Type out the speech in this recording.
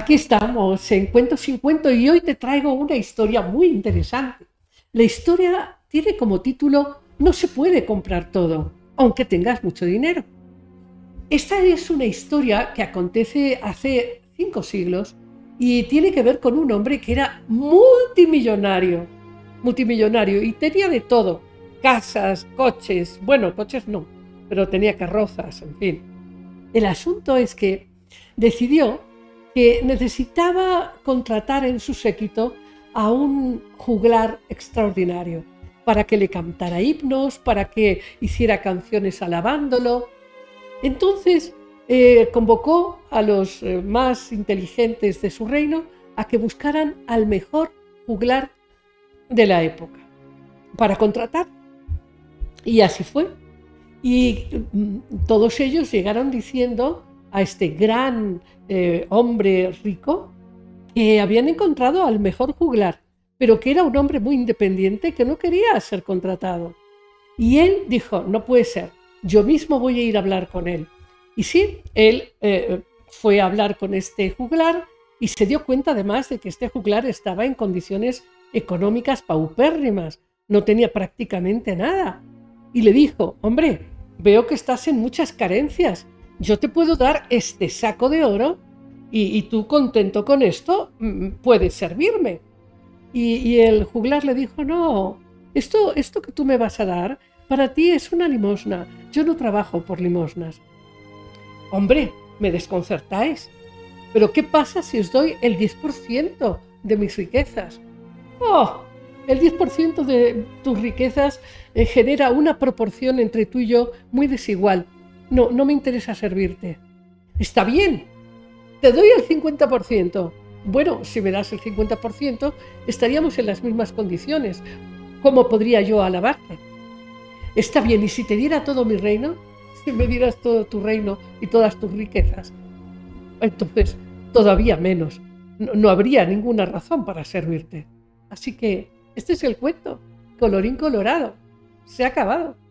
Aquí estamos en Cuento sin Cuento y hoy te traigo una historia muy interesante. La historia tiene como título No se puede comprar todo, aunque tengas mucho dinero. Esta es una historia que acontece hace 5 siglos y tiene que ver con un hombre que era multimillonario y tenía de todo, casas, coches, bueno, coches no, pero tenía carrozas, en fin. El asunto es que decidió que necesitaba contratar en su séquito a un juglar extraordinario para que le cantara himnos, para que hiciera canciones alabándolo. Entonces convocó a los más inteligentes de su reino a que buscaran al mejor juglar de la época para contratar. Y así fue. Y todos ellos llegaron diciendo a este gran hombre rico que habían encontrado al mejor juglar, pero que era un hombre muy independiente que no quería ser contratado. Y él dijo, no puede ser, yo mismo voy a ir a hablar con él. Y sí, él fue a hablar con este juglar y se dio cuenta además de que este juglar estaba en condiciones económicas paupérrimas, no tenía prácticamente nada. Y le dijo, hombre, veo que estás en muchas carencias, yo te puedo dar este saco de oro y tú contento con esto puedes servirme. Y el juglar le dijo, no, esto que tú me vas a dar para ti es una limosna, yo no trabajo por limosnas. Hombre, me desconcertáis, pero ¿qué pasa si os doy el 10% de mis riquezas? ¡Oh! El 10% de tus riquezas genera una proporción entre tú y yo muy desigual. No me interesa servirte. Está bien, te doy el 50%. Bueno, si me das el 50%, estaríamos en las mismas condiciones. ¿Cómo podría yo alabarte? Está bien, y si te diera todo mi reino, si me dieras todo tu reino y todas tus riquezas, entonces todavía menos. No habría ninguna razón para servirte. Así que este es el cuento, colorín colorado, se ha acabado.